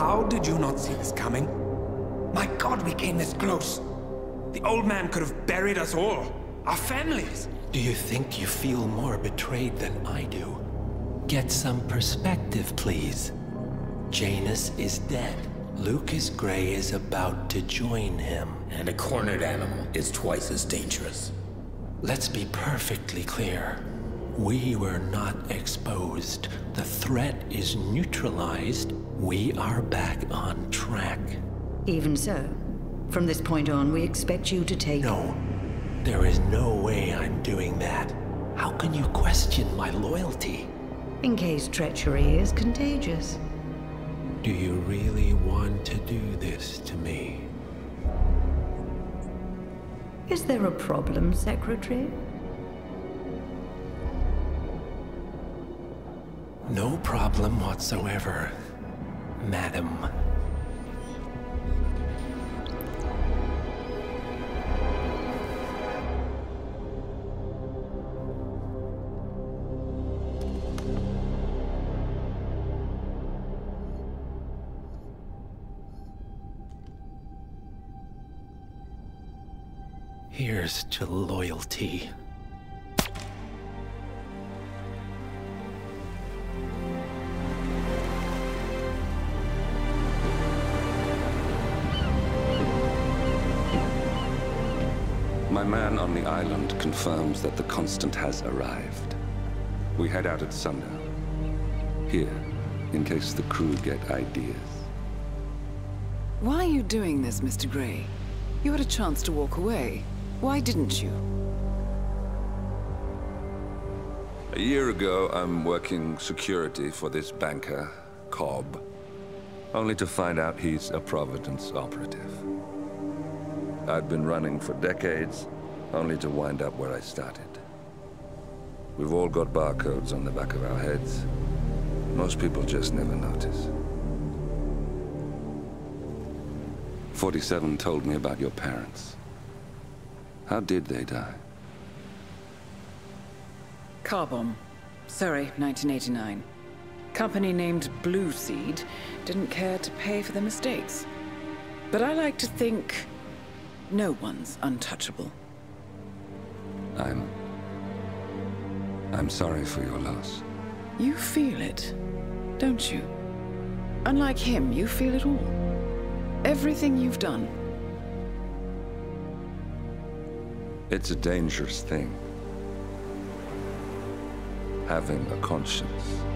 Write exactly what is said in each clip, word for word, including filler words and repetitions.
How did you not see this coming? My God, we came this close. The old man could have buried us all. Our families. Do you think you feel more betrayed than I do? Get some perspective, please. Janus is dead. Lucas Gray is about to join him. And a cornered animal is twice as dangerous. Let's be perfectly clear. We were not exposed. The threat is neutralized. We are back on track. Even so, from this point on, we expect you to take... No. There is no way I'm doing that. How can you question my loyalty? In case treachery is contagious. Do you really want to do this to me? Is there a problem, Secretary? No problem whatsoever, Madam. Here's to loyalty. My man on the island confirms that the Constant has arrived. We head out at sundown. Here, in case the crew get ideas. Why are you doing this, Mister Gray? You had a chance to walk away. Why didn't you? A year ago, I'm working security for this banker, Cobb, only to find out he's a Providence operative. I'd been running for decades, only to wind up where I started. We've all got barcodes on the back of our heads. Most people just never notice. forty-seven told me about your parents. How did they die? Car bomb. Surrey, nineteen eighty-nine. Company named Blue Seed didn't care to pay for their mistakes. But I like to think no one's untouchable. I'm... I'm sorry for your loss. You feel it, don't you? Unlike him, you feel it all. Everything you've done. It's a dangerous thing. Having a conscience.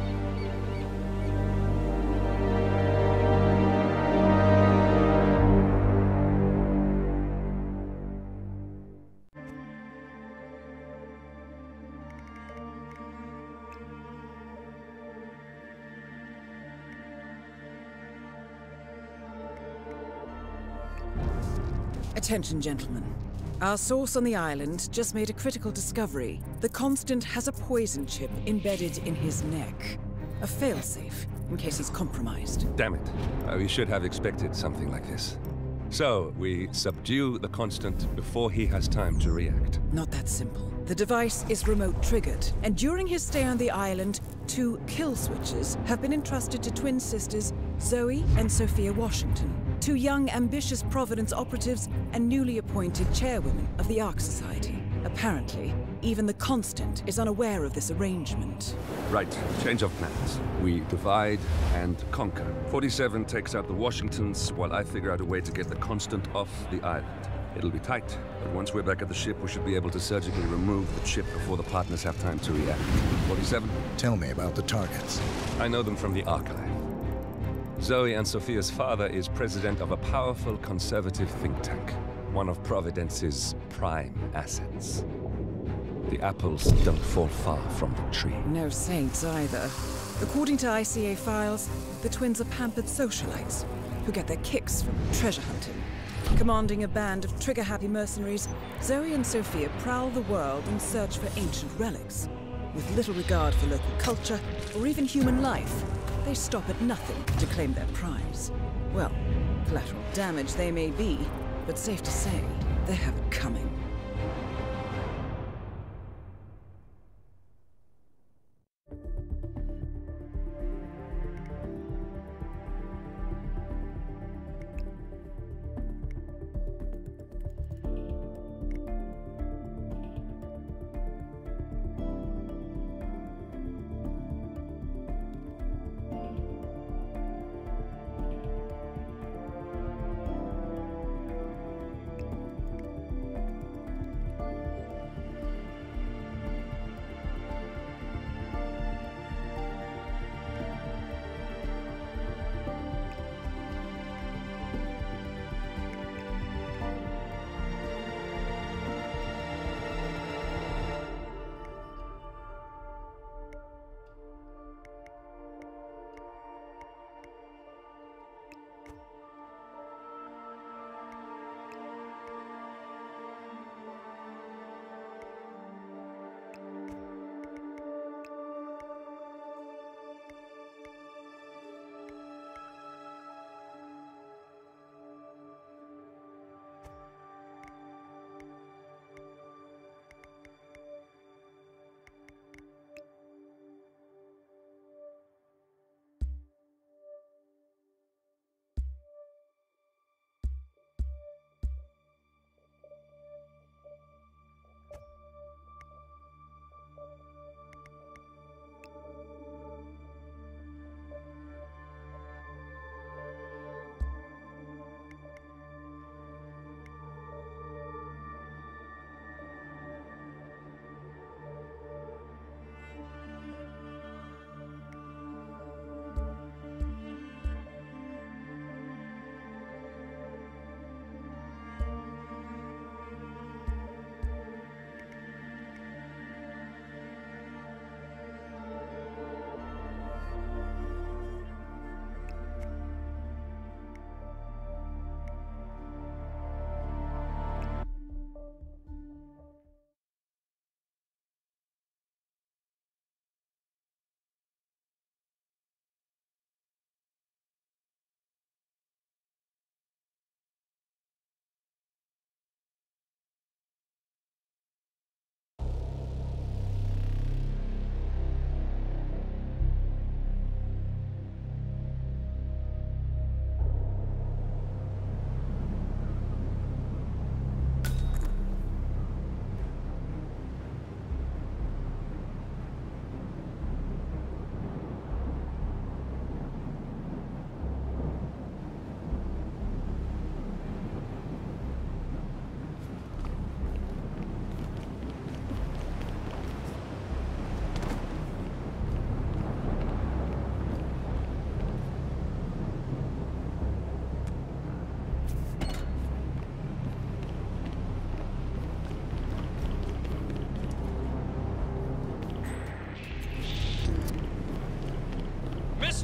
Attention, gentlemen. Our source on the island just made a critical discovery. The Constant has a poison chip embedded in his neck. A failsafe, in case he's compromised. Damn it. Uh, we should have expected something like this. So, we subdue the Constant before he has time to react. Not that simple. The device is remote-triggered, and during his stay on the island, two kill switches have been entrusted to twin sisters Zoe and Sophia Washington, two young, ambitious Providence operatives and newly appointed chairwomen of the Ark Society. Apparently, even the Constant is unaware of this arrangement. Right, change of plans. We divide and conquer. forty-seven takes out the Washingtons, while I figure out a way to get the Constant off the island. It'll be tight, but once we're back at the ship, we should be able to surgically remove the chip before the partners have time to react. forty-seven? Tell me about the targets. I know them from the archive. Zoe and Sophia's father is president of a powerful conservative think tank, one of Providence's prime assets. The apples don't fall far from the tree. No saints either. According to I C A files, the twins are pampered socialites who get their kicks from treasure hunting. Commanding a band of trigger-happy mercenaries, Zoe and Sophia prowl the world in search for ancient relics. With little regard for local culture or even human life, they stop at nothing to claim their prize. Well, collateral damage they may be, but safe to say, they have it coming.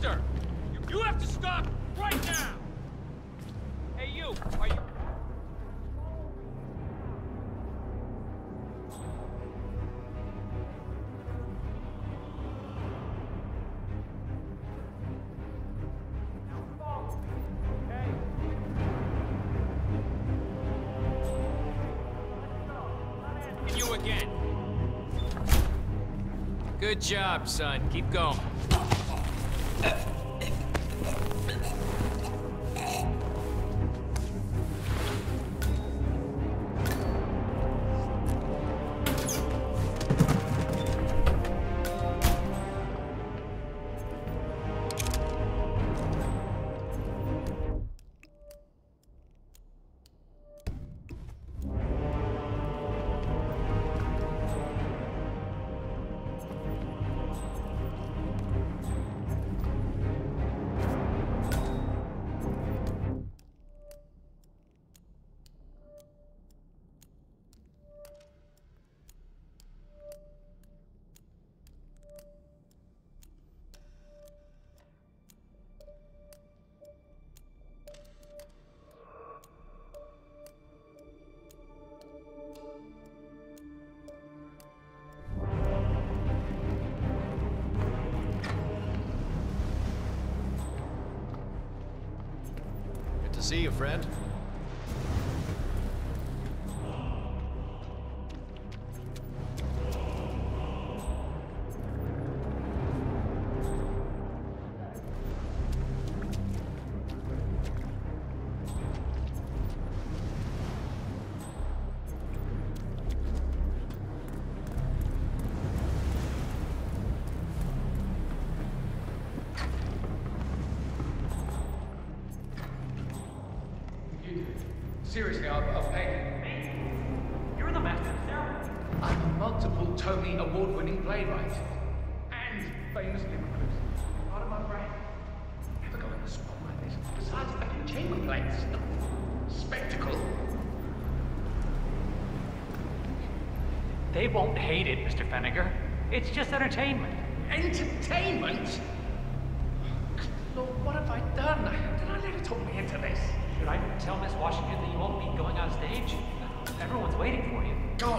Mister! You, you have to stop right now! Hey, you! Are you... You again. Good job, son. Keep going. See you, friend. Seriously, I'll, I'll pay. Me? You're the master of ceremony. I'm a multiple Tony award-winning playwright. And famously recluse. Part of my brain. Never go in the spot like this. Besides, I do chamber plays. Spectacle. They won't hate it, Mister Fenniger. It's just entertainment. Entertainment? Lord, what have I done? Did I let her talk me into this? Should I tell Miss Washington that you won't be going on stage? Everyone's waiting for you. God!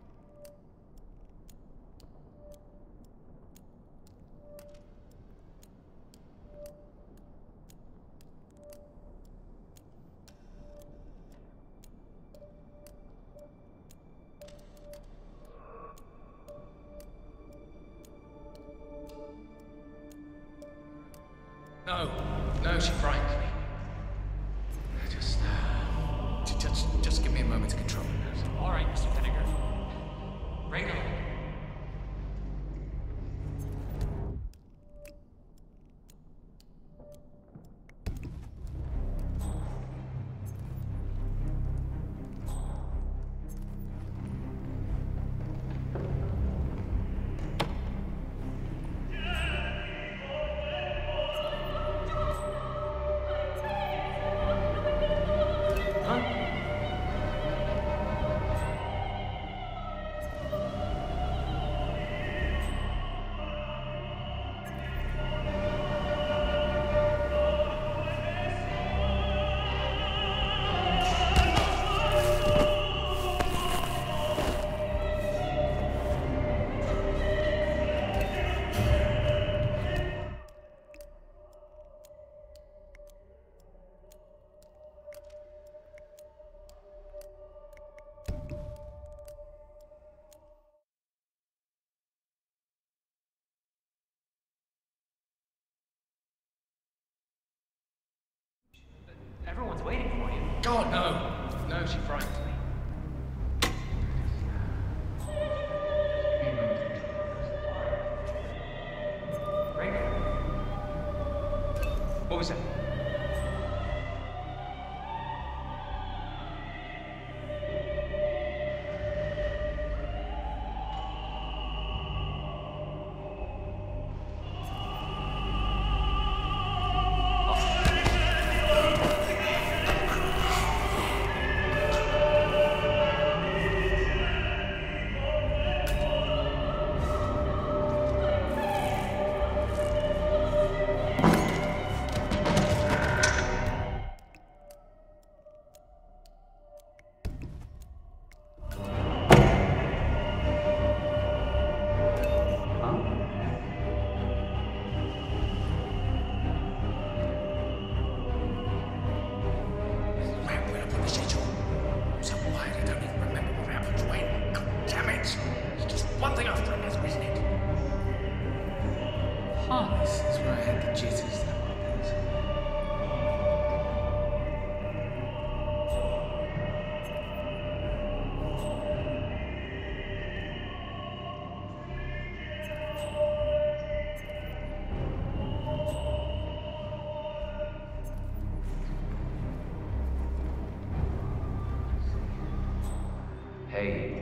No, no, she frightens me. Just, uh, just, just give me a moment to control it. All right, Mister Fenniger. Right on. Everyone's waiting for you. God, no. No, she frightens me. What was that? Oh, this is where I had the jitters that one days. Hey.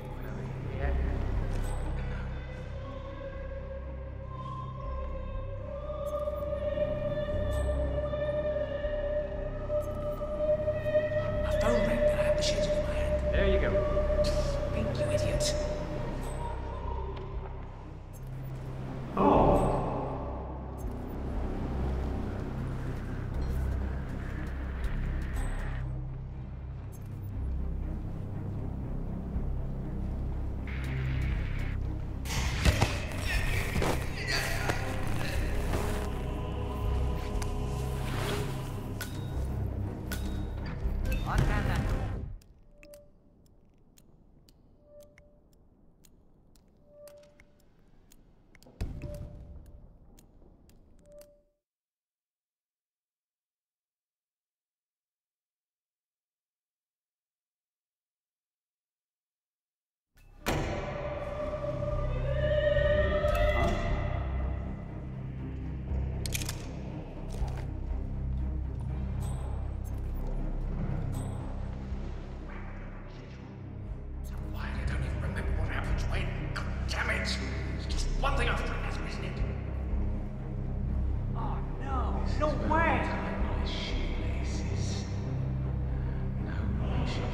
One thing after another, isn't it? Oh no! No way! My shoelaces. No, I should.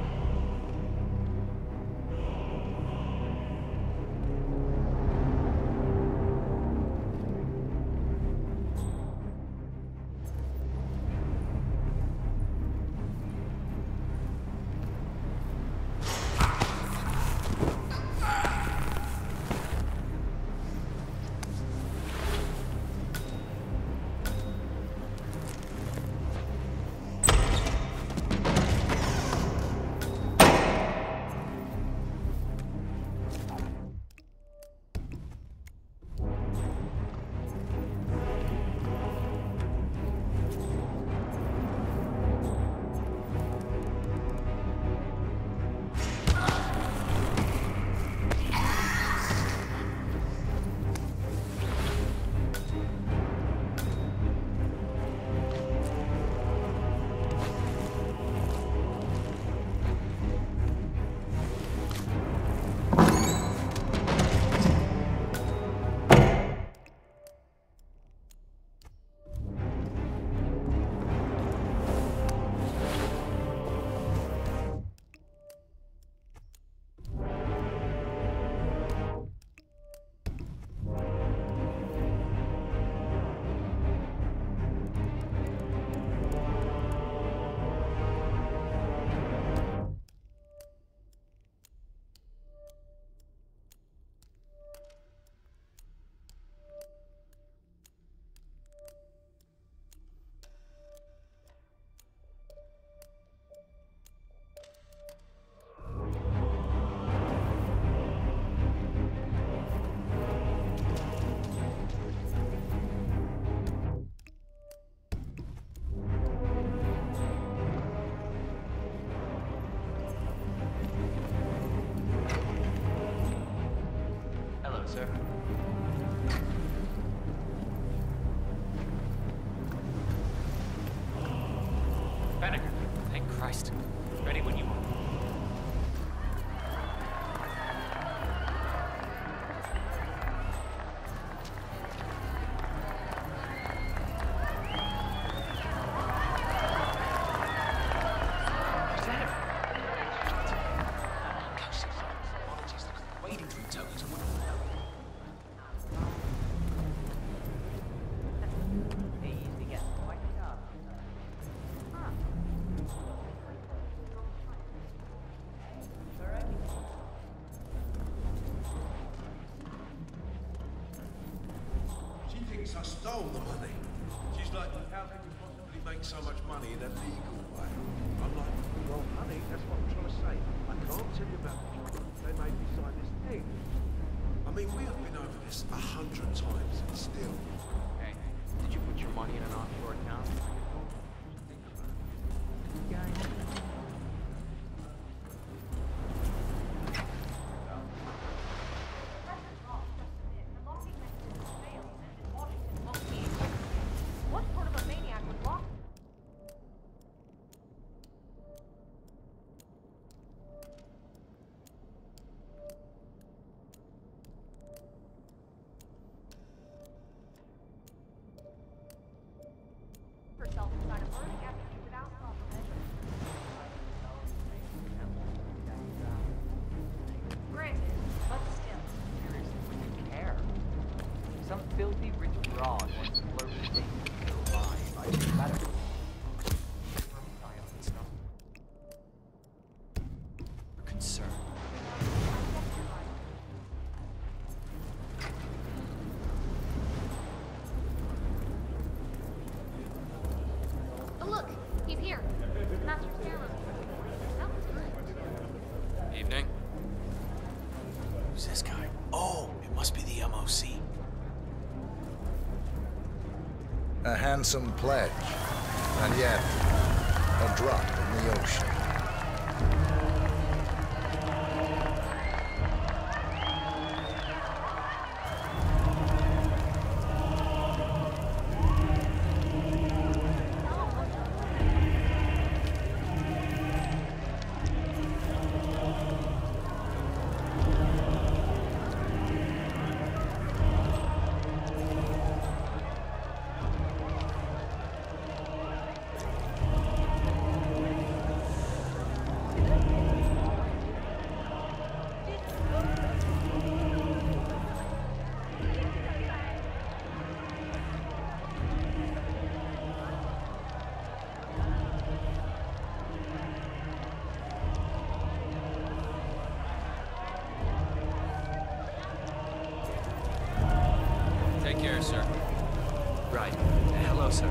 Sir. Banneker, thank Christ. Ready when you are. I stole the money. She's like, how can you possibly make so much money in a legal way? I'm like, well, honey, that's what I'm trying to say. I can't tell you about the trouble they made me sign this thing. I mean, we have been over this a hundred times, and still, wrong when you flirt with things still alive. I think that's concern. Oh look, he's here. Master Sarah. That was good. Evening. Who's this guy? Oh, it must be the M O C. A handsome pledge, and yet a drop in the ocean. Take care, sir. Right. Hello, sir.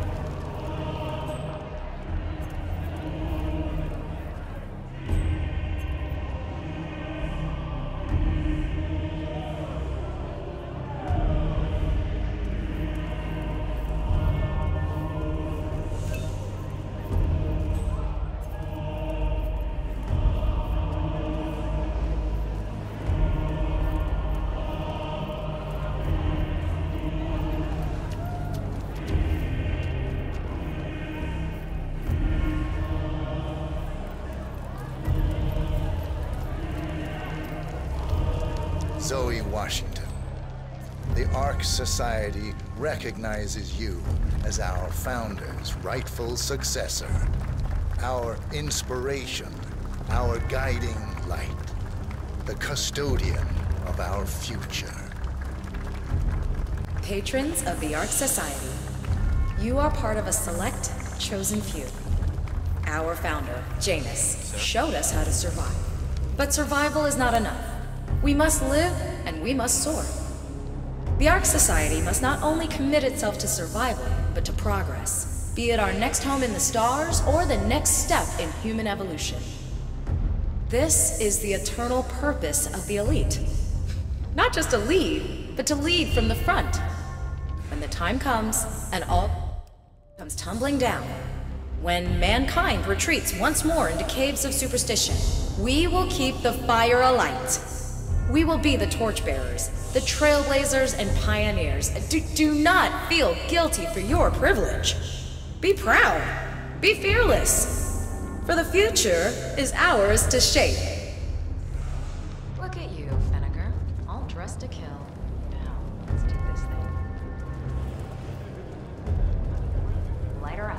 Zoe Washington, the Ark Society recognizes you as our founder's rightful successor, our inspiration, our guiding light, the custodian of our future. Patrons of the Ark Society, you are part of a select, chosen few. Our founder, Janus, showed us how to survive. But survival is not enough. We must live, and we must soar. The Ark Society must not only commit itself to survival, but to progress, be it our next home in the stars or the next step in human evolution. This is the eternal purpose of the elite. Not just to lead, but to lead from the front. When the time comes, and all comes tumbling down, when mankind retreats once more into caves of superstition, we will keep the fire alight. We will be the torchbearers, the trailblazers and pioneers. Do, do not feel guilty for your privilege. Be proud. Be fearless. For the future is ours to shape. Look at you, Finnegar. All dressed to kill. Now, let's do this thing. Light her up.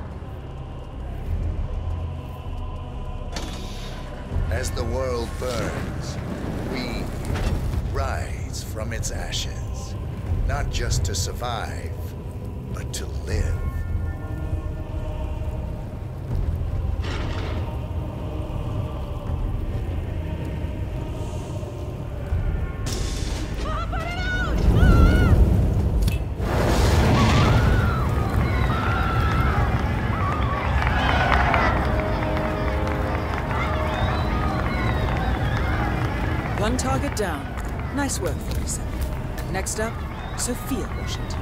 As the world burns, we rise from its ashes, not just to survive, but to live. One target down. Nice work, forty-seven. Next up, Sophia Washington.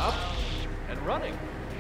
Up and running.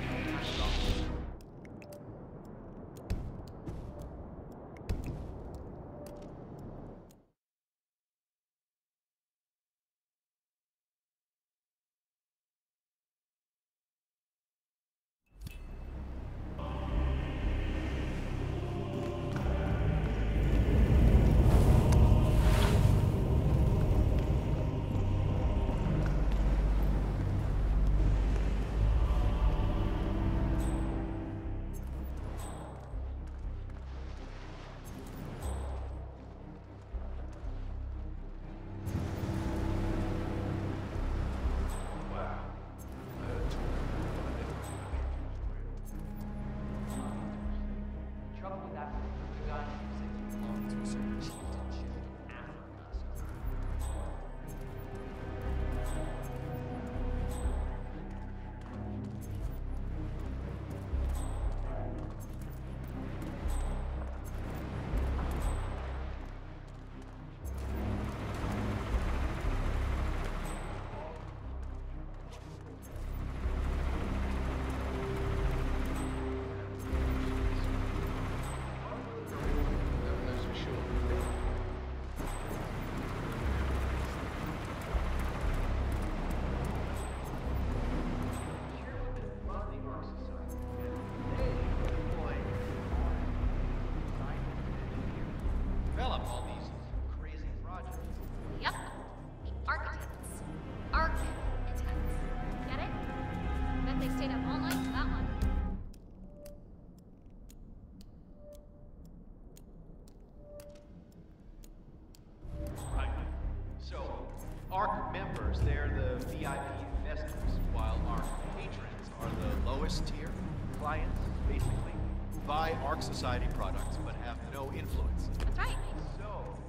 Ark members, they're the V I P investors, while Ark patrons are the lowest tier clients, basically, who buy Ark Society products but have no influence. That's right. So,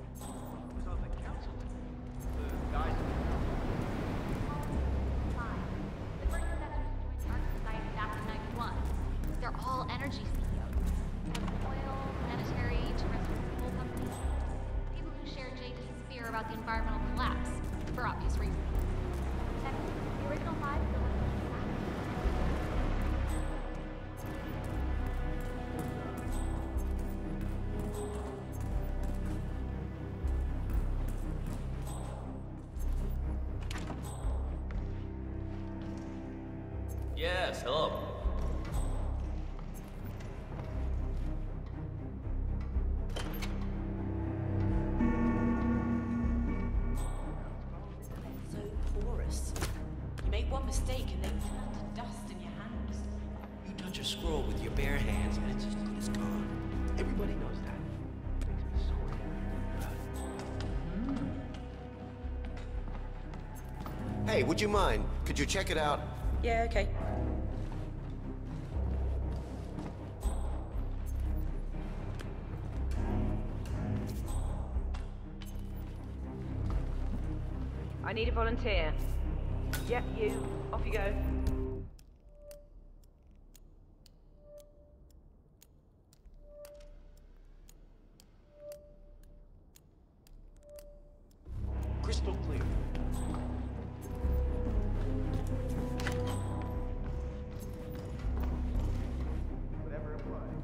who was on the council team? The guys in the Five. The first investors who joined the Ark Society back in ninety-one. They're all energy C E Os. From oil, planetary, terrestrial coal companies. People who share Janus' fear about the environmental collapse. For obvious reasons. Second, the original five still have Yes, hello. Mistake and they turn to dust in your hands. You touch a scroll with your bare hands and it's as good as gone. Everybody knows that. Makes me so happy. Hey, would you mind? Could you check it out? Yeah, okay. I need a volunteer. Yep, you. Off you go. Crystal clear. Whatever it was.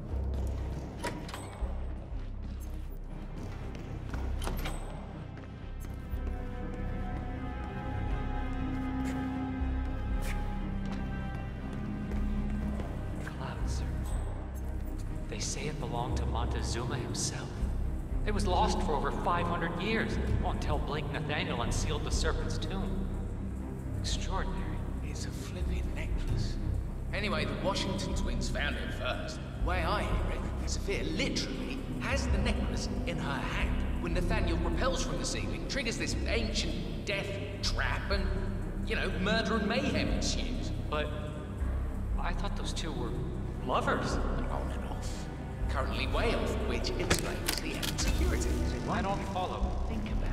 They say it belonged to Montezuma himself. It was lost for over five hundred years, until Blake Nathaniel unsealed the Serpent's tomb. Extraordinary. It's a flipping necklace. Anyway, the Washington twins found it first. The way I hear it, Sophia literally has the necklace in her hand when Nathaniel repels from the ceiling, triggers this ancient death trap, and, you know, murder and mayhem ensues. But I thought those two were lovers. On and off. Currently way off, which explains the insecurity. I don't follow. Think about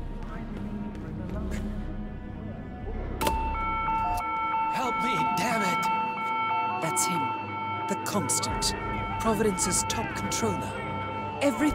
it. Help me, damn it! That's him. The Constant. Providence's top controller. Every...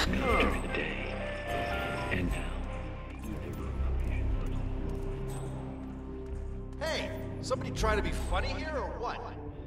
during the day. And now, either room. Hey, somebody trying to be funny here or what?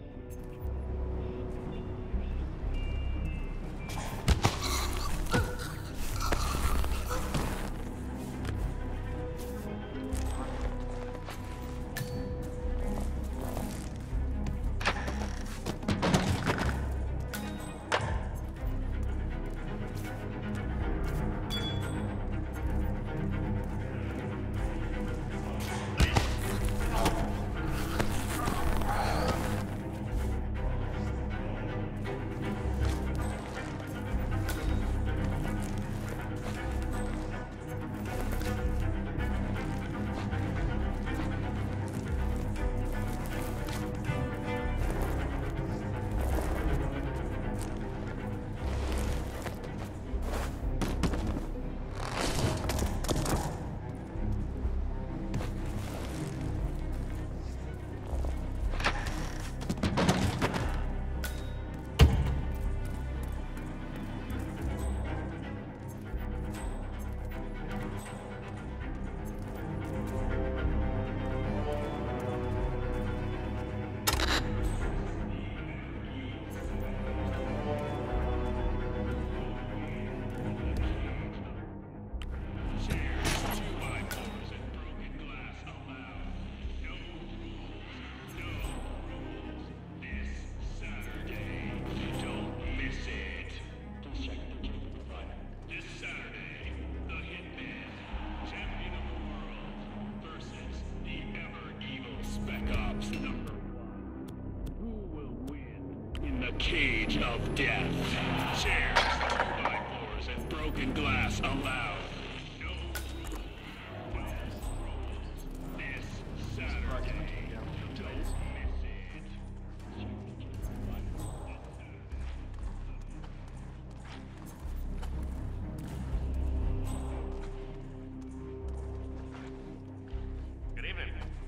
Cage of death. Chairs, two by fours, and broken glass allowed. No rules. No rules. This Saturday. Don't miss it. Good evening.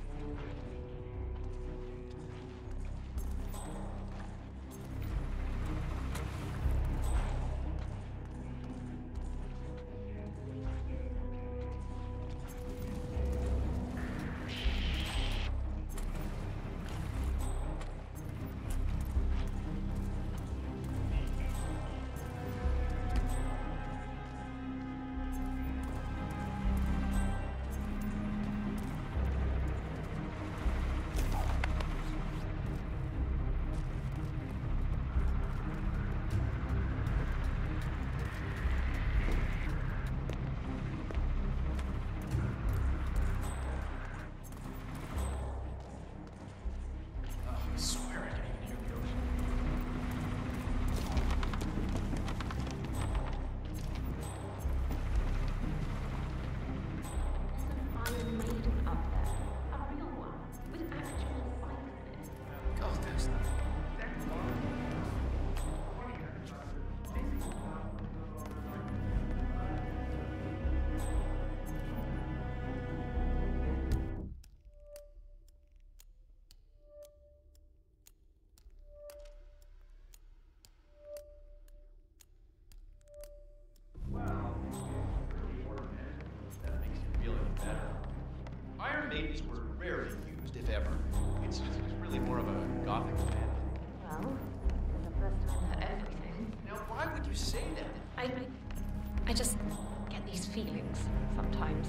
Maidens were rarely used, if ever. It's, it's really more of a gothic fan. Well, the first time that everything. Now, why would you say that? I, I, I just get these feelings sometimes.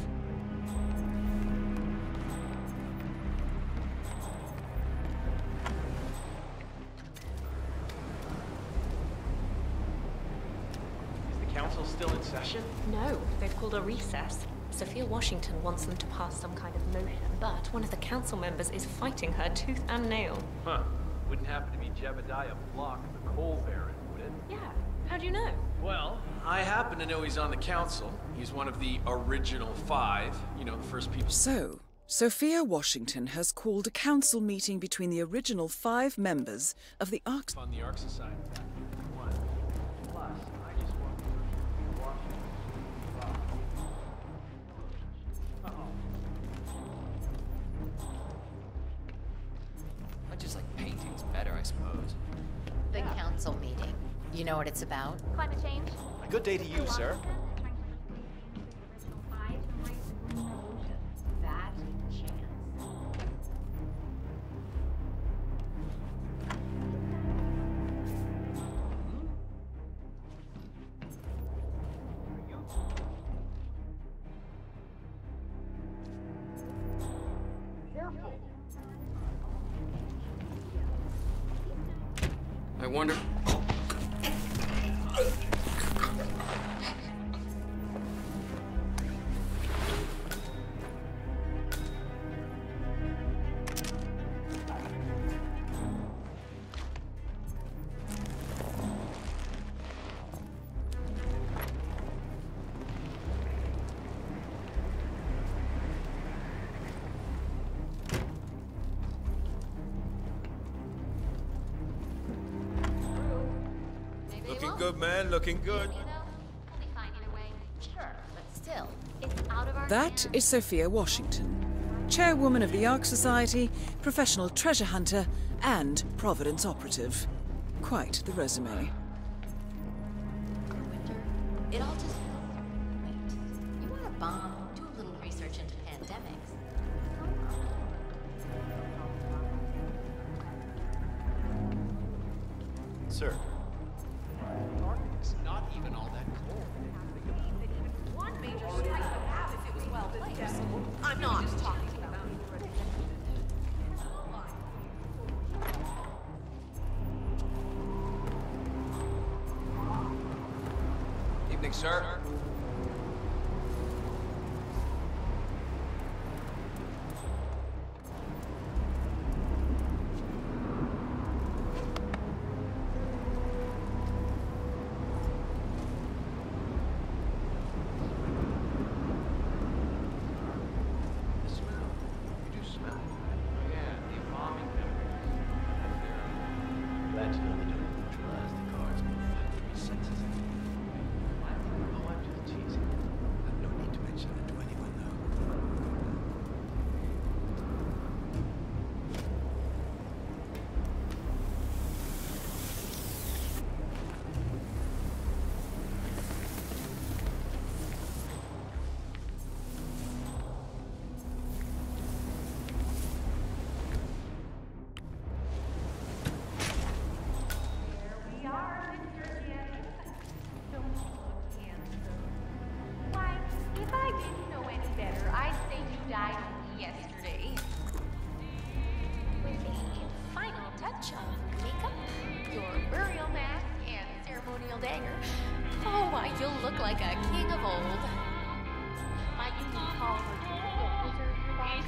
Is the council still in session? No, they've called a recess. Sophia Washington wants them to pass some kind of motion, but one of the council members is fighting her tooth and nail. Huh. Wouldn't happen to be Jebediah Block, the coal baron, would it? Yeah. How do you know? Well, I happen to know he's on the council. He's one of the original five. You know, the first people... So, Sophia Washington has called a council meeting between the original five members of the Ark... On the Ark Society. One. Plus, I just want to watch I just like paintings better, I suppose. The council meeting. You know know what it's about? Climate change. A good day to you, sir. That chance. Careful. I wonder... Looking good, man. Looking good. That is Sophia Washington, chairwoman of the Ark Society, professional treasure hunter, and Providence operative. Quite the resume. It all just... Wait. You want a bomb? Do a little research into pandemics. Sir. It's not even all that cold. One major strike would have if it was well placed. I'm not talking about Evening, sir. Glad to know they don't neutralize the guards before three senses. Oh, I'm just teasing. I've no need to mention that to anyone, though. We are, Mister Janus. Don't you look handsome? Why, if I didn't know any better, I'd say you died only yesterday. with a final touch of makeup, your burial mask, and ceremonial dagger. Oh, why, you'll look like a king of old. My union collar will preserve your body.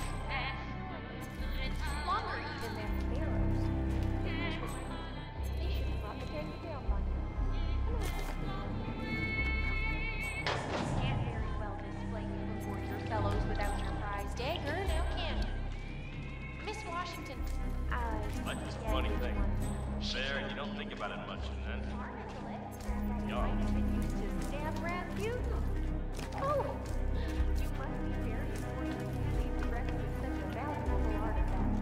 Longer even than pharaohs. They should have brought the keg down on you. Can't very well display you before your fellows without your prize dagger, now can you? Miss Washington, uh... Like this yeah, funny thing. one. There, you don't think about it much, and then... Might have been used to stab Rasputin. Oh! You must be very fortunate to leave the rest with such a valuable artifact.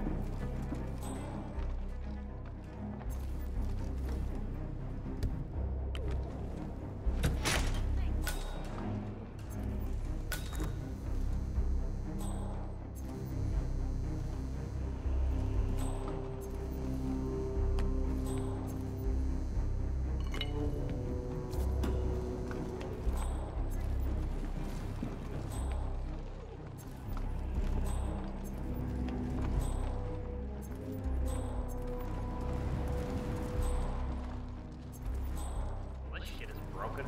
This shit is broken.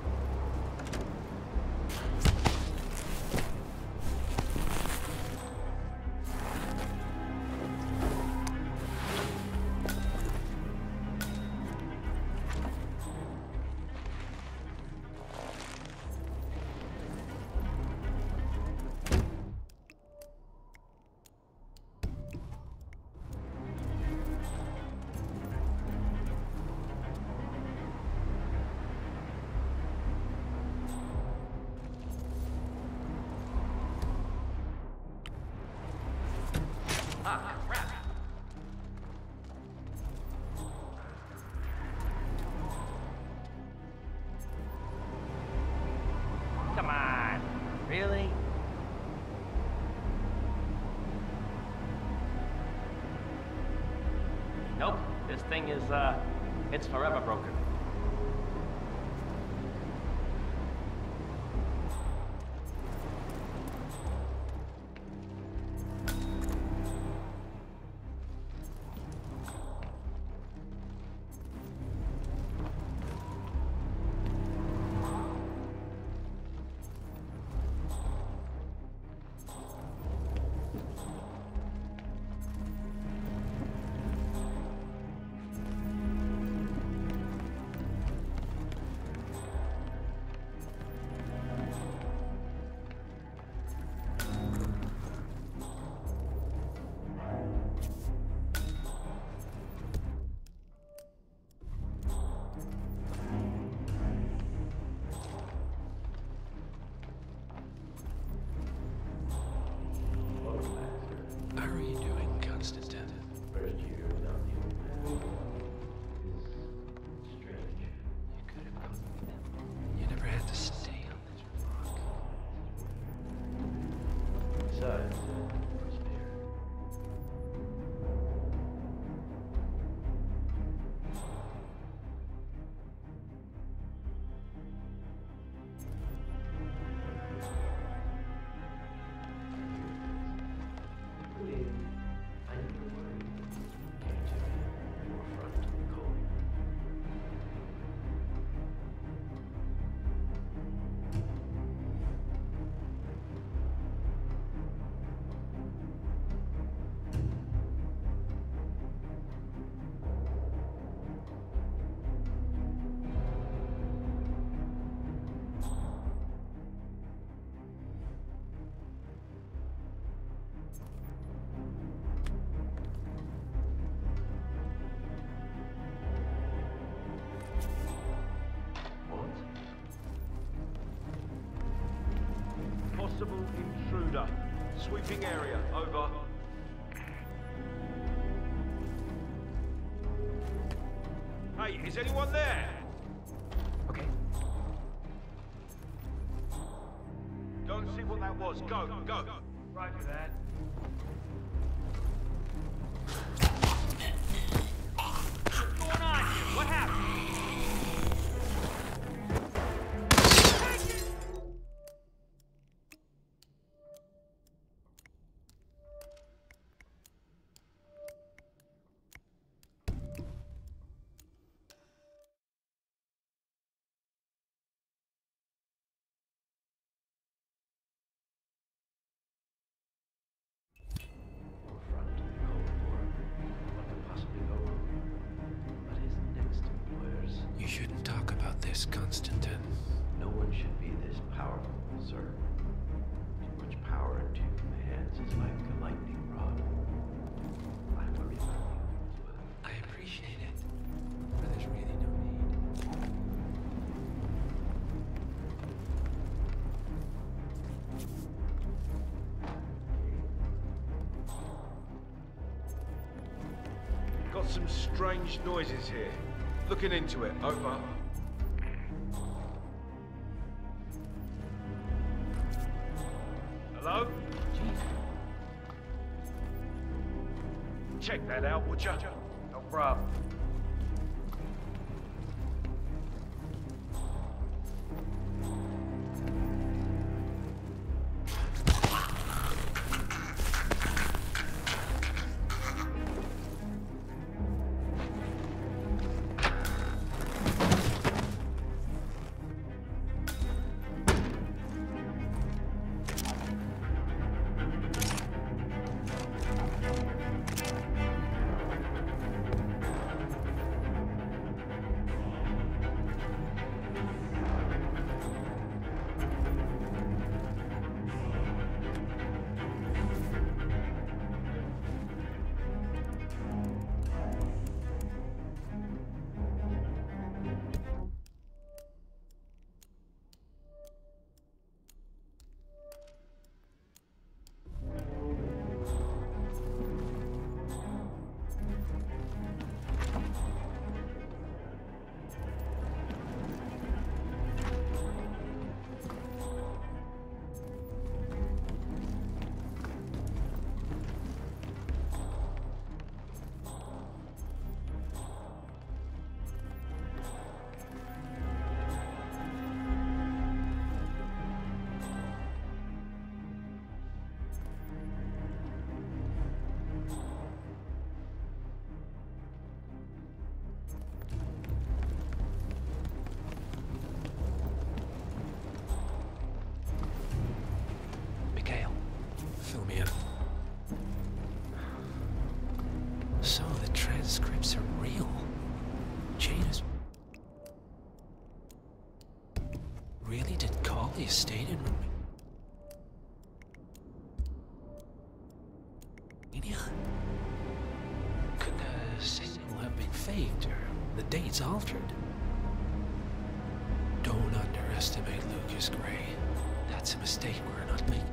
Ah, crap. thing is, uh, it's forever broken. Intruder. Sweeping area. Over. Hey, is anyone there? Okay. Go and see what that was. Go, go. Roger that. What's going on here? What happened? You shouldn't talk about this, Constantine. No one should be this powerful, sir. Too much power in two hands is like a lightning rod. I worry about you as well. I appreciate it, but there's really no need. Got some strange noises here. Looking into it. Over. Hello? Check that out, would ya? No problem. man. So the transcripts are real. Janus really did call the estate in Romania? Could the signal have been faked or the dates altered? Don't underestimate Lucas Gray. That's a mistake we're not making.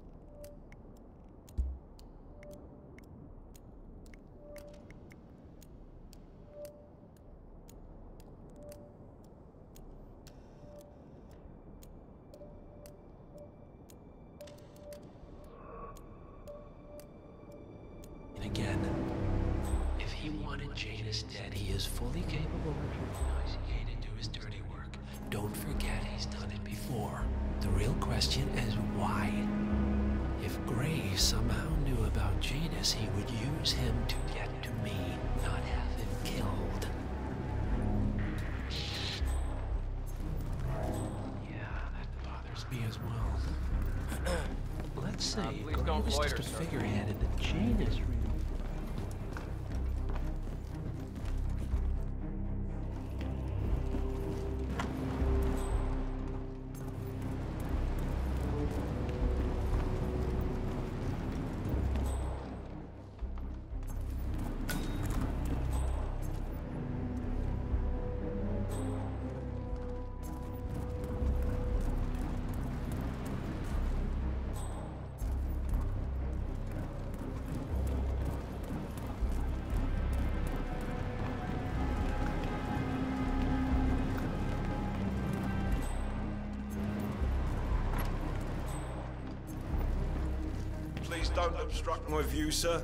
And again, if he wanted Janus dead, he is fully capable of recognizing he didn't do his dirty work. Don't forget he's done it before. The real question is why? If Gray somehow knew about Janus, he would use him to get to me, not have him killed. Yeah, that bothers me as well. Let's say Uh, please Gray don't was loiter, just a sir. figurehead in the Janus ring. Please don't obstruct my view, sir.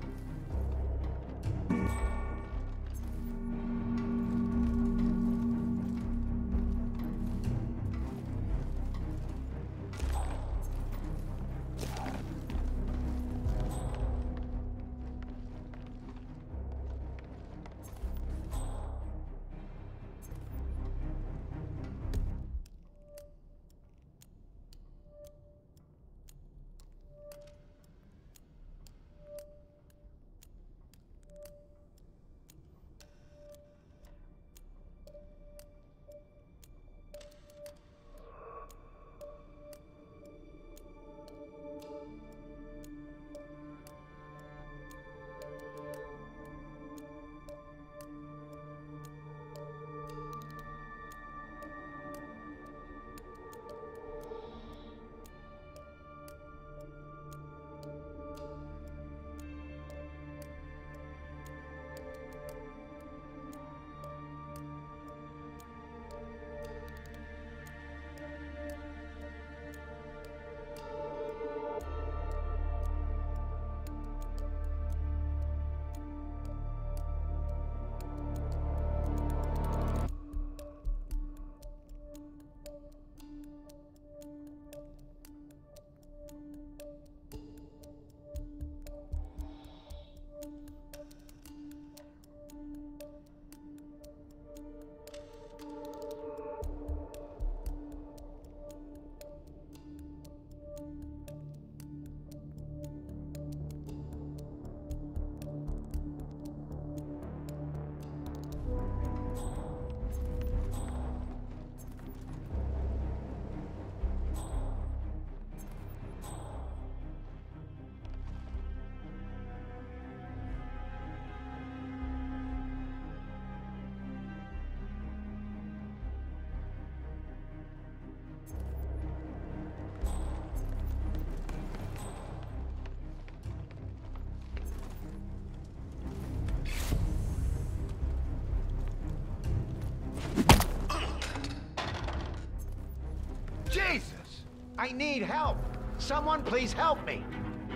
Jesus! I need help! Someone please help me!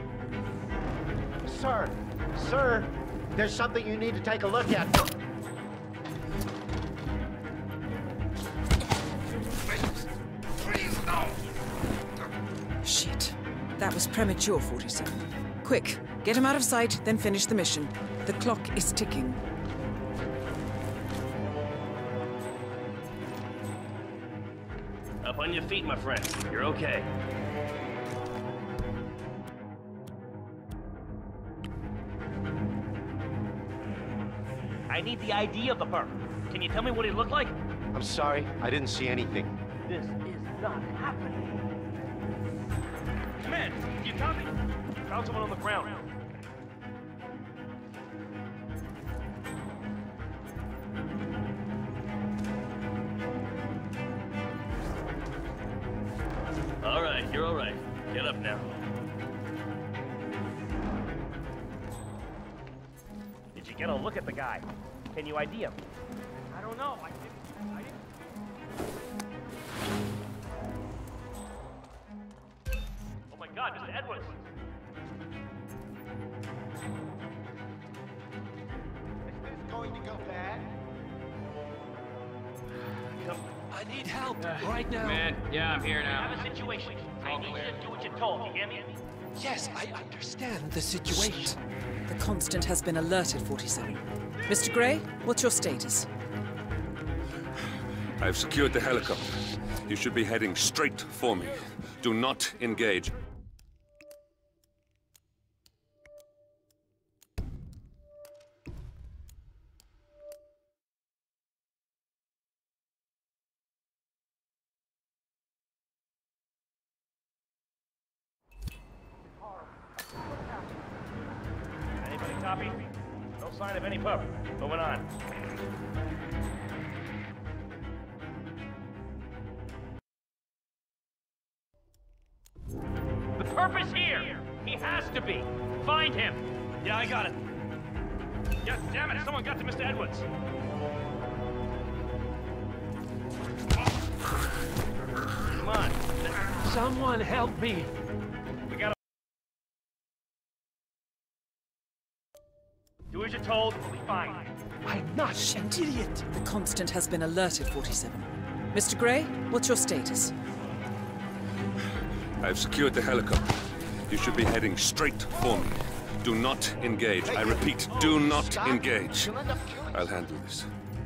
Sir, sir, there's something you need to take a look at. Please, no! Shit. That was premature, forty-seven. Quick, get him out of sight, then finish the mission. The clock is ticking. Up on your feet, my friend. You're okay. I need the I D of the perp. Can you tell me what he looked like? I'm sorry, I didn't see anything. This is not happening. Man, you copy? Found someone on the ground. All right, you're all right. Get up now. Did you get a look at the guy? Can you I D him? I don't know. I didn't. I didn't. Oh my God, Mister Edwards! Is this going to go bad? I need help right now. Man, yeah, I'm here I now. have a situation. I need you to do what you're told. You hear me? Yes, I understand the situation. The Constant has been alerted, forty-seven. Mister Gray, what's your status? I've secured the helicopter. You should be heading straight for me. Do not engage. Anybody copy? No sign of any pup. Moving on. The perp is here! He has to be! Find him! Yeah, I got it. Yeah, damn it, someone got to Mister Edwards. Come on. Someone help me. We gotta... Do as you're told, we'll be fine. I'm not an idiot. The Constant has been alerted, forty-seven. Mister Gray, what's your status? I've secured the helicopter. You should be heading straight for me. Do not engage. I repeat, do not engage. I'll handle this.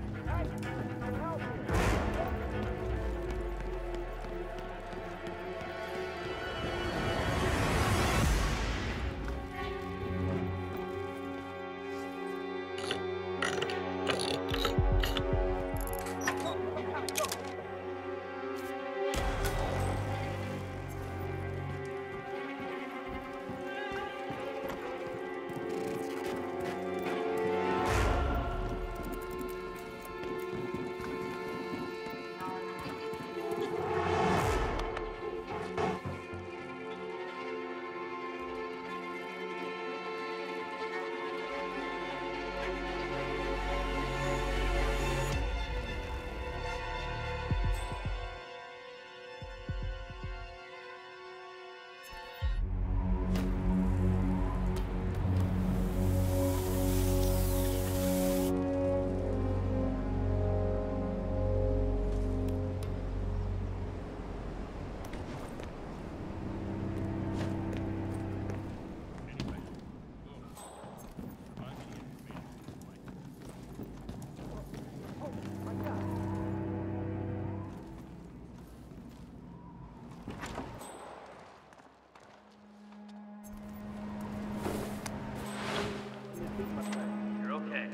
You're okay.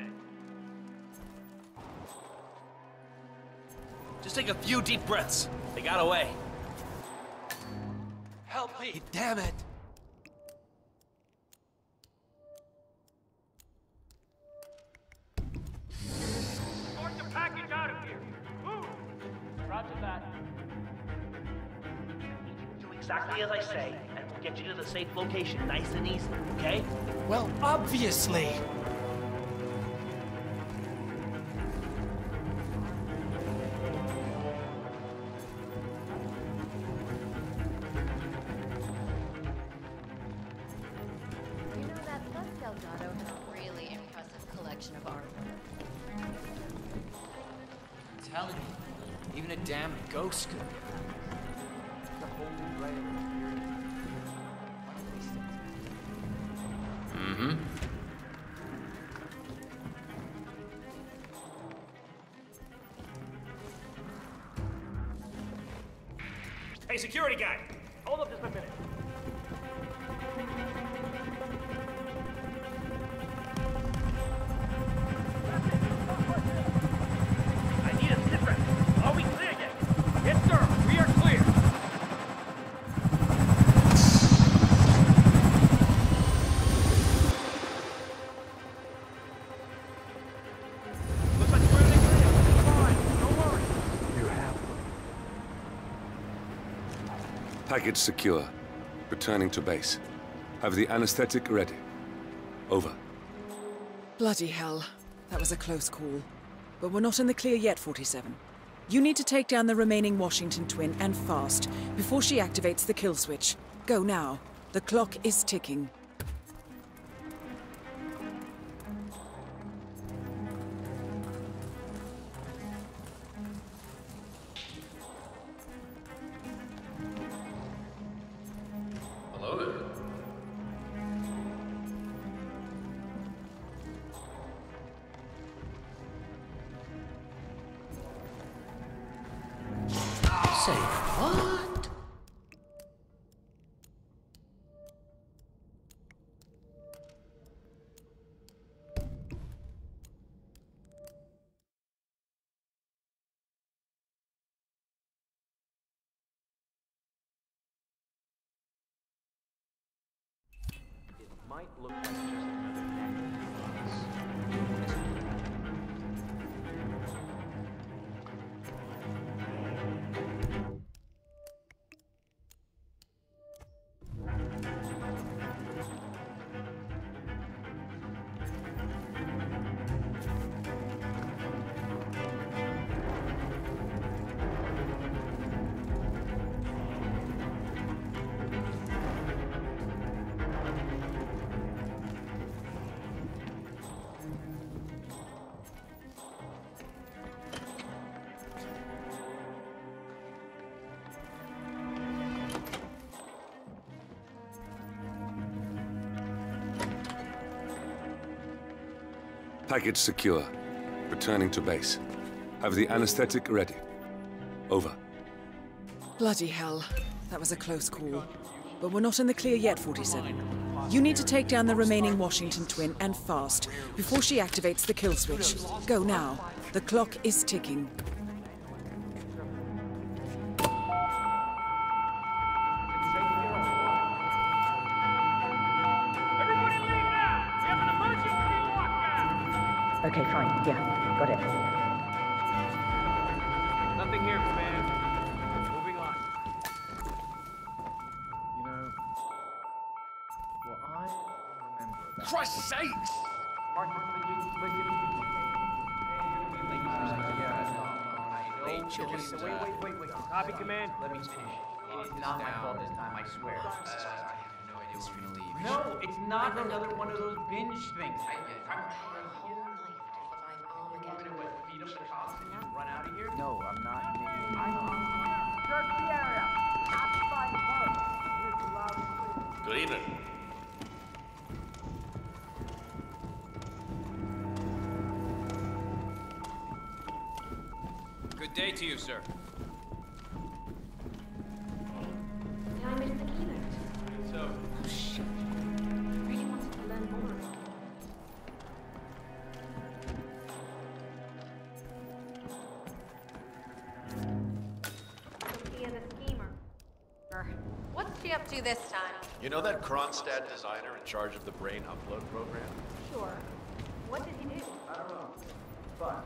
Just take a few deep breaths. They got away. Help me, damn it. Sort the package out of here. Move! Roger that. Do exactly as I say, and we'll get you to the safe location nice and easy, okay? Well, obviously. You know, that Bus Delgado has a really impressive collection of art. I'm telling you, even a damn ghost could. The holy grail of one of these things. Mm-hmm. Hey, security guy! Hold up just a minute. Package secure. Returning to base. Have the anesthetic ready. Over. Bloody hell. That was a close call. But we're not in the clear yet, forty-seven. You need to take down the remaining Washington twin, and fast, before she activates the kill switch. Go now. The clock is ticking. Hello there. Say what? It might look like just another negative to us. Package secure. Returning to base. Have the anesthetic ready. Over. Bloody hell. That was a close call. But we're not in the clear yet, forty-seven. You need to take down the remaining Washington twin, and fast, before she activates the kill switch. Go now. The clock is ticking. Okay, fine. Yeah, got it. Nothing here, command. Moving on. You know, well, I remember about... Christ's sakes! Wait, wait, wait, wait, wait. Copy, command. Let me finish. It is not my fault this time, I swear. Uh, I have no idea we're gonna leave. No, it's not another one of those binge things. I, I'm Beat up the cops and just run out of here? No, I'm not. Search the area. Occupy the park. Here's the loud and clear. Good evening. Good day to you, sir. Did I miss the keynote? So, Oh, shit. I really wanted to learn more. Sophia the schemer. What's she up to this time? you know that Kronstadt designer in charge of the brain upload program? Sure. What did he do? I don't know. But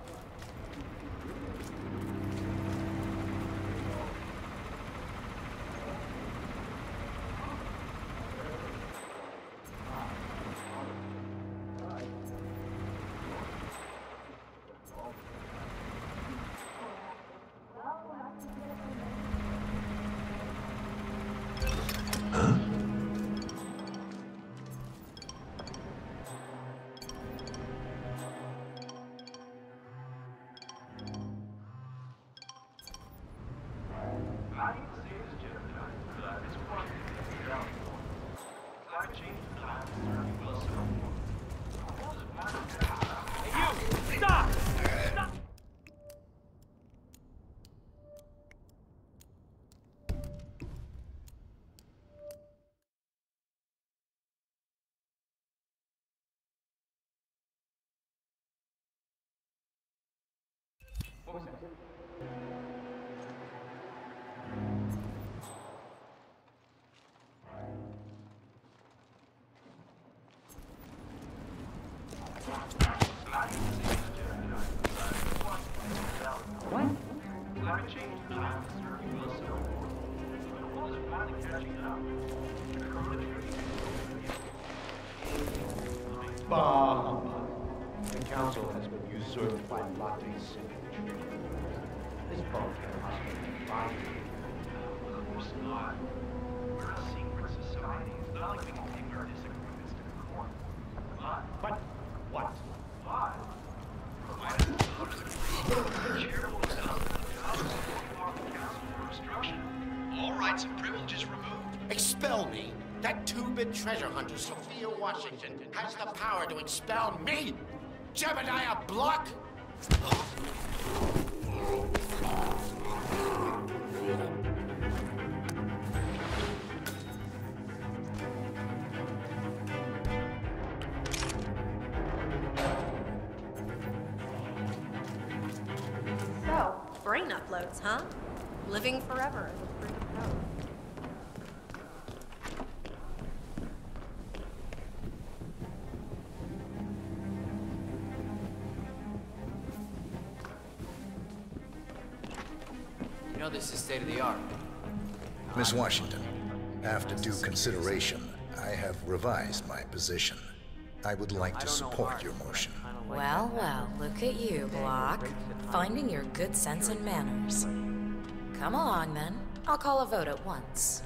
What was that? what? Bah! The council has been usurped by Lotte's signature. This broadcast must be defined. Of course not. We're a secret society. It's not like we can take our disagreements to court. But, but what? What? Provided the chairwoman of the council for obstruction. All rights and privileges removed. Expel me? That two-bit treasure hunter, Sophia Washington, has the power to expel me? Jebediah Block? So, brain uploads, huh? Living forever as a free code. You know this is state of the art. Miss Washington, after due consideration, I have revised my position. I would like to support your motion. Well, well, look at you, Block. Finding your good sense and manners. Come along, then. I'll call a vote at once.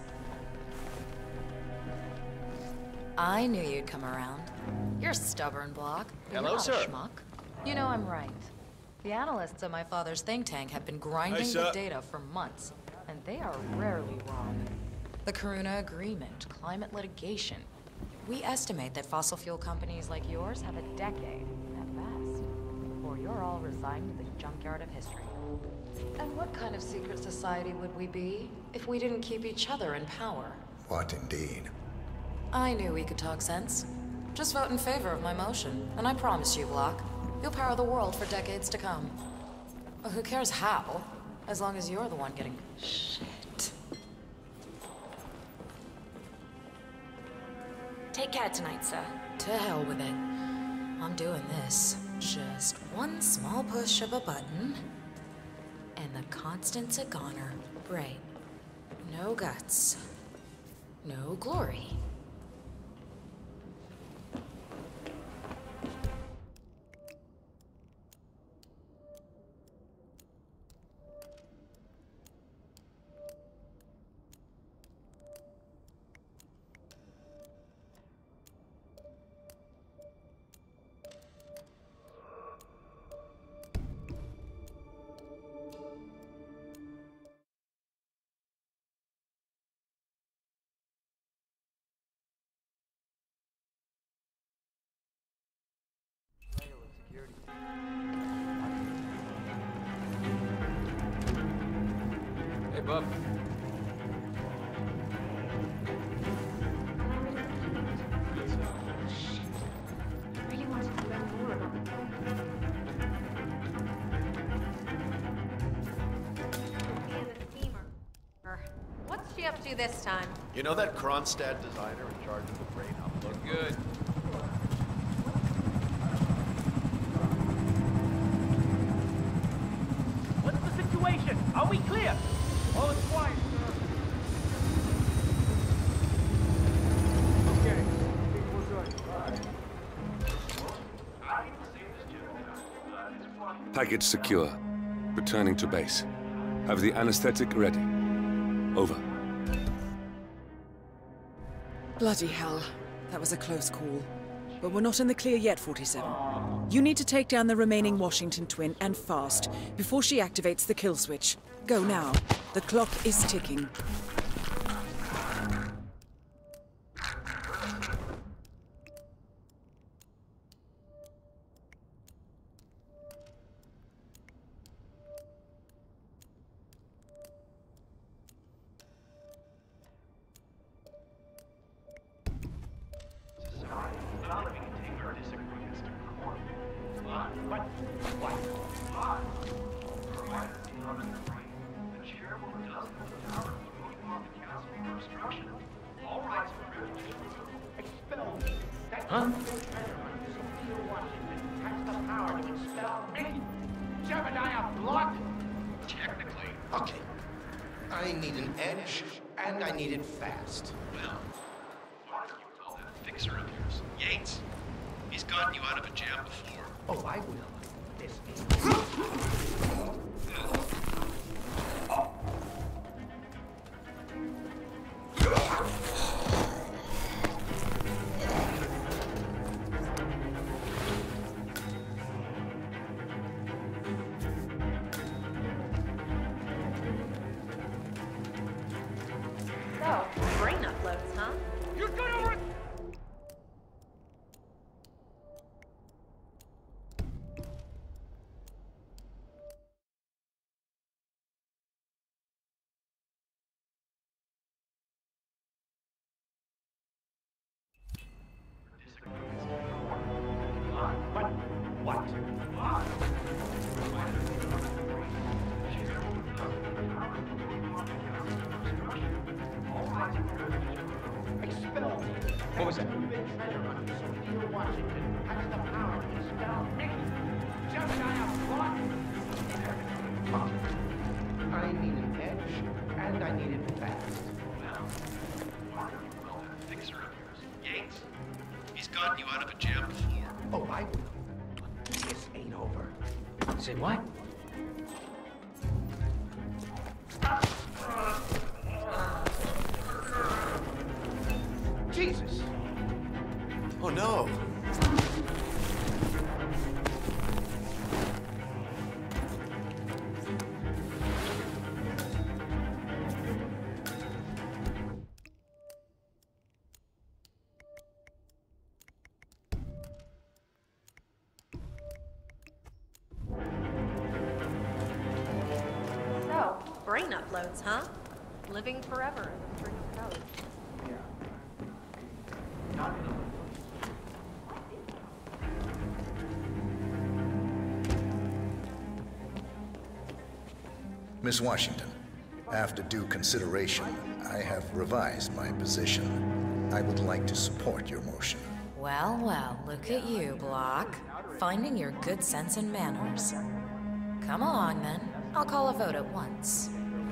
I knew you'd come around. You're stubborn, Block. But Hello, you're not sir. a schmuck. You know I'm right. The analysts at my father's think tank have been grinding Hey, the sir. data for months, and they are rarely wrong. The Karuna Agreement, climate litigation. We estimate that fossil fuel companies like yours have a decade, at best, before you're all resigned to the junkyard of history. And what kind of secret society would we be if we didn't keep each other in power? What indeed? I knew we could talk sense. Just vote in favor of my motion, and I promise you, Block, you'll power the world for decades to come. Well, who cares how, as long as you're the one getting shit. Take care tonight, sir. To hell with it. I'm doing this. Just one small push of a button, and the Constance of Goner. Right. No guts. No glory. Hey, bub. I really wanted to learn more about the Sophia the steamer. What's she up to this time? You know that Kronstadt designer in charge of the brain upload? Good. What's the situation? Are we clear? All is quiet, sir. Okay, I think we're good. All right. Package secure. Returning to base. Have the anesthetic ready. Over. Bloody hell. That was a close call. But we're not in the clear yet, forty-seven. You need to take down the remaining Washington twin, and fast, before she activates the kill switch. Go now. The clock is ticking. Huh? Has the power to expel me? Jebediah Block? Technically. Okay. I need an edge, and I need it fast. Well, what do you call that fixer of yours? Yates. He's gotten you out of a jam before. Oh, I will. This So, brain uploads, huh? You're gonna re- What? Expel me. What was that? Treasure hunter Sophia Washington has the power to expel me. Gemini plot. I need an edge, and I need it fast. Well, what do you call that fixer of yours? Yates. He's gotten you out of a jam before. Oh, I will. This ain't over. Say what? Jesus! Oh no! So, brain uploads, huh? Living forever in a string of code. Miss Washington, after due consideration, I have revised my position. I would like to support your motion. Well, well, look at you, Block. Finding your good sense and manners. Come along, then. I'll call a vote at once.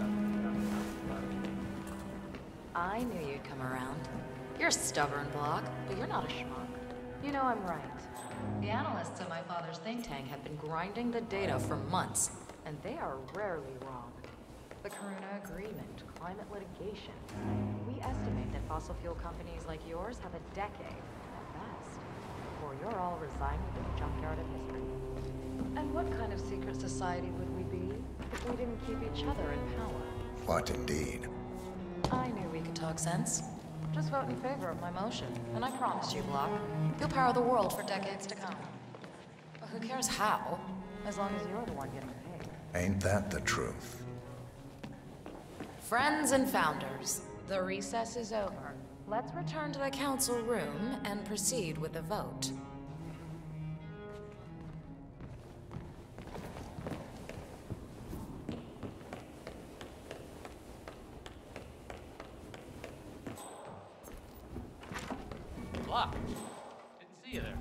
I knew you'd come around. You're stubborn, Block, but you're not a schmuck. You know I'm right. The analysts at my father's think tank have been grinding the data for months, and they are rarely wrong. The Karuna Agreement, climate litigation. We estimate that fossil fuel companies like yours have a decade at best, before you're all resigning to the junkyard of history. And what kind of secret society would we be if we didn't keep each other in power? What indeed? I knew we could talk sense. Just vote in favor of my motion, and I promise you, Block, you'll power the world for decades to come. But who cares how, as long as you're the one getting paid. Ain't that the truth? Friends and founders, the recess is over. Let's return to the council room and proceed with the vote. Block. Didn't see you there.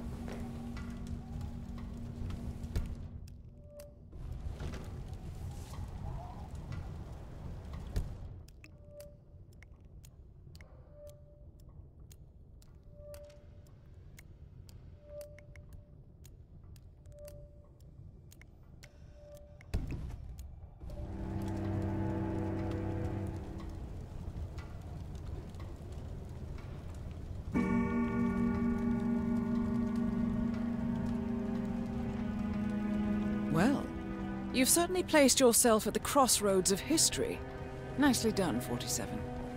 Well, you've certainly placed yourself at the crossroads of history. Nicely done, forty-seven.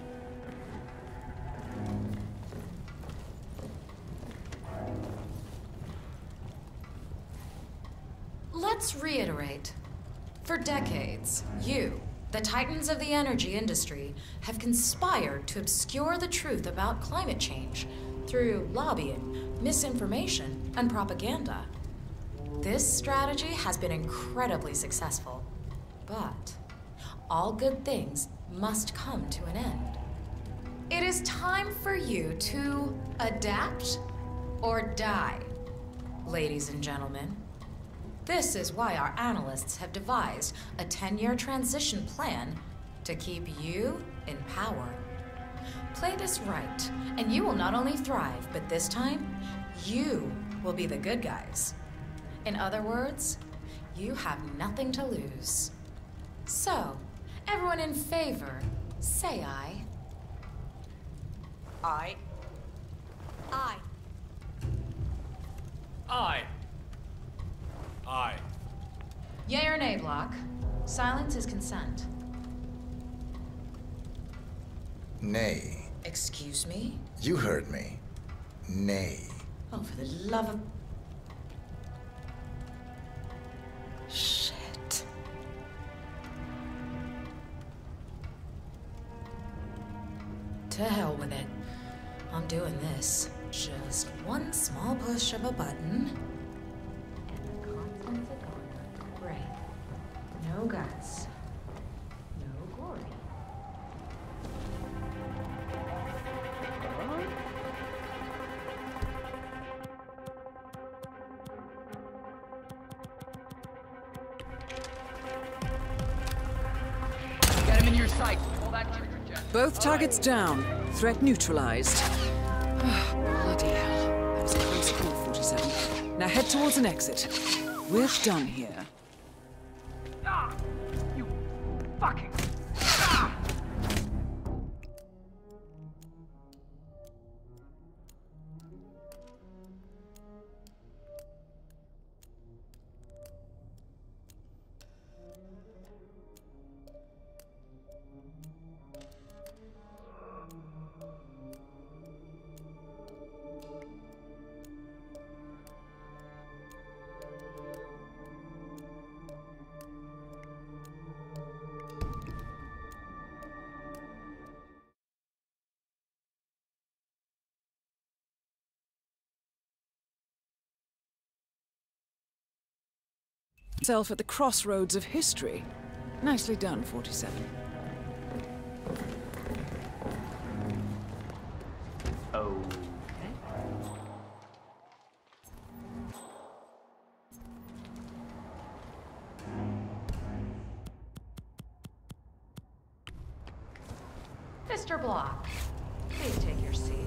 Let's reiterate. For decades, you, the titans of the energy industry, have conspired to obscure the truth about climate change through lobbying, misinformation, and propaganda. This strategy has been incredibly successful, but all good things must come to an end. It is time for you to adapt or die, ladies and gentlemen. This is why our analysts have devised a ten-year transition plan to keep you in power. Play this right, and you will not only thrive, but this time, you will be the good guys. In other words, you have nothing to lose. So, everyone in favor, say aye. Aye. Aye. Aye. Aye. Yea or nay, Block? Silence is consent. Nay. Excuse me? You heard me. Nay. Oh, for the love of... Shit. To hell with it. I'm doing this. Just one small push of a button. And the contents are gone. Great. No guts. No glory. Get him in your sights. Pull that trigger, Jet. Both targets down. Threat neutralized. Oh, bloody hell. That was a close call, forty-seven. Now head towards an exit. We're done here. Ah! You fucking... Ah! Self at the crossroads of history. Nicely done, forty-seven. Okay. Mister Block, please take your seat.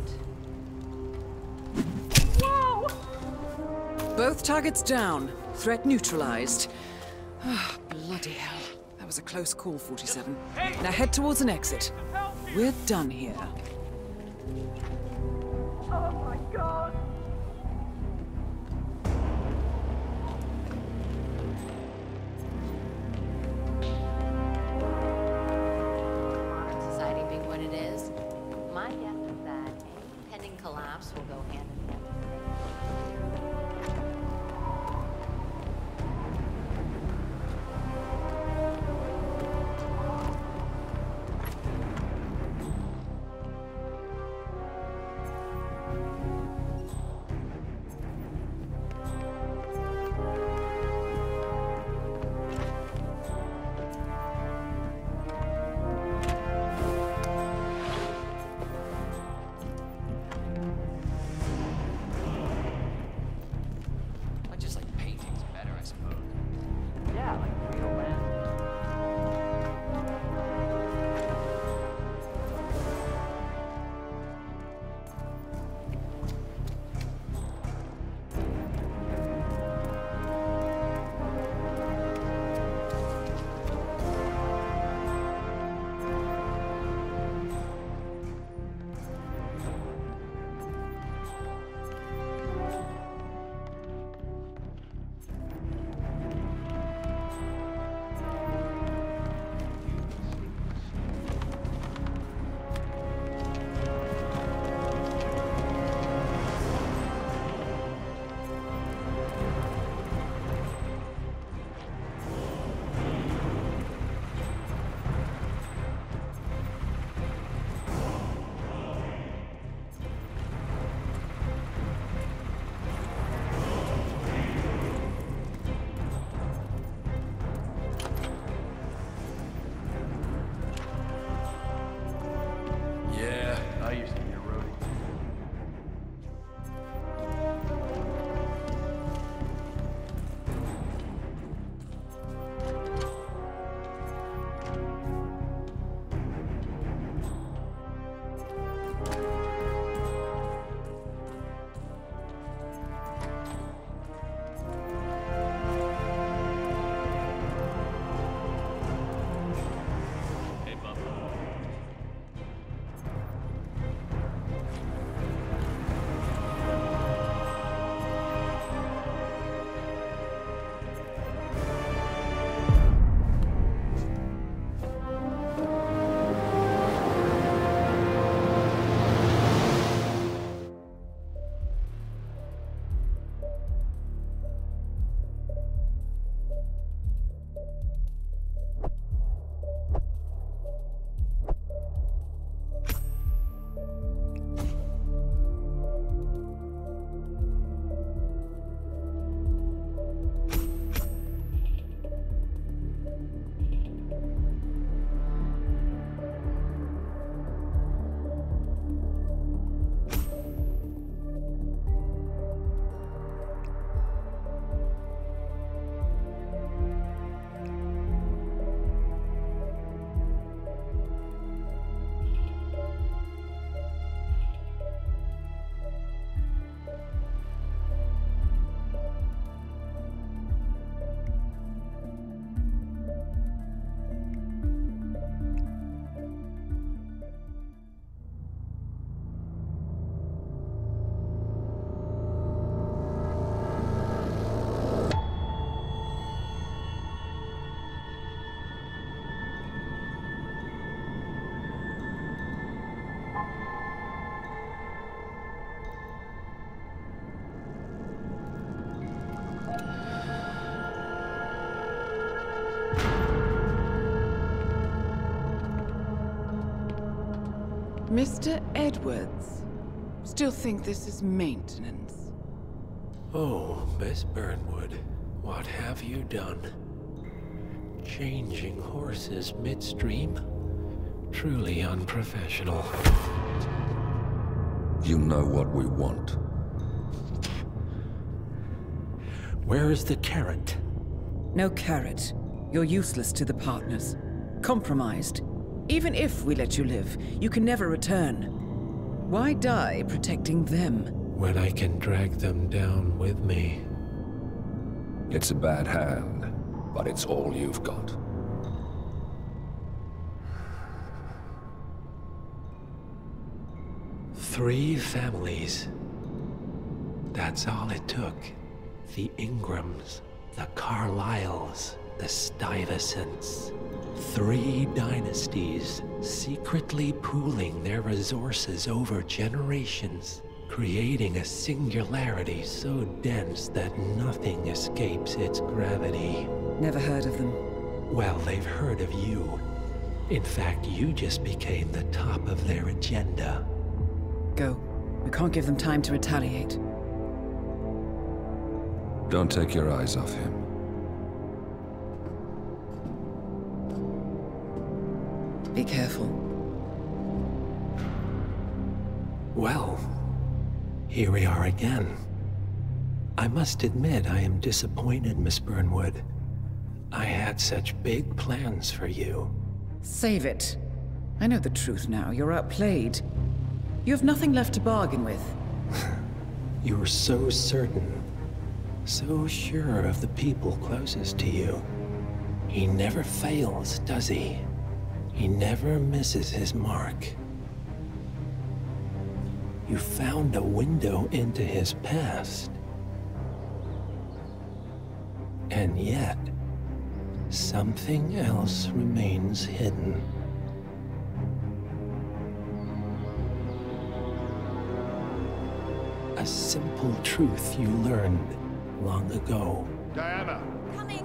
Whoa! Both targets down. Threat neutralized. Ah, bloody hell. That was a close call, forty-seven. Hey! Now head towards an exit. We're done here. Oh my god! Modern society being what it is, my guess is that any pending collapse will go hand in hand. Mister Edwards. Still think this is maintenance? Oh, Miss Burnwood, what have you done? Changing horses midstream? Truly unprofessional. You know what we want. Where is the carrot? No carrot. You're useless to the partners. Compromised. Even if we let you live, you can never return. Why die protecting them? When I can drag them down with me. It's a bad hand, but it's all you've got. Three families. That's all it took. The Ingrams, the Carlisles, the Stuyvesants. Three dynasties, secretly pooling their resources over generations, creating a singularity so dense that nothing escapes its gravity. Never heard of them. Well, they've heard of you. In fact, you just became the top of their agenda. Go. We can't give them time to retaliate. Don't take your eyes off him. Be careful. Well, here we are again. I must admit I am disappointed, Miss Burnwood. I had such big plans for you. Save it. I know the truth now. You're outplayed. You have nothing left to bargain with. You were so certain. So sure of the people closest to you. He never fails, does he? He never misses his mark. You found a window into his past. And yet, something else remains hidden. A simple truth you learned long ago. Diana! Coming!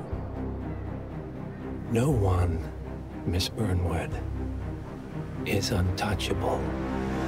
No one, Miss Burnwood, is untouchable.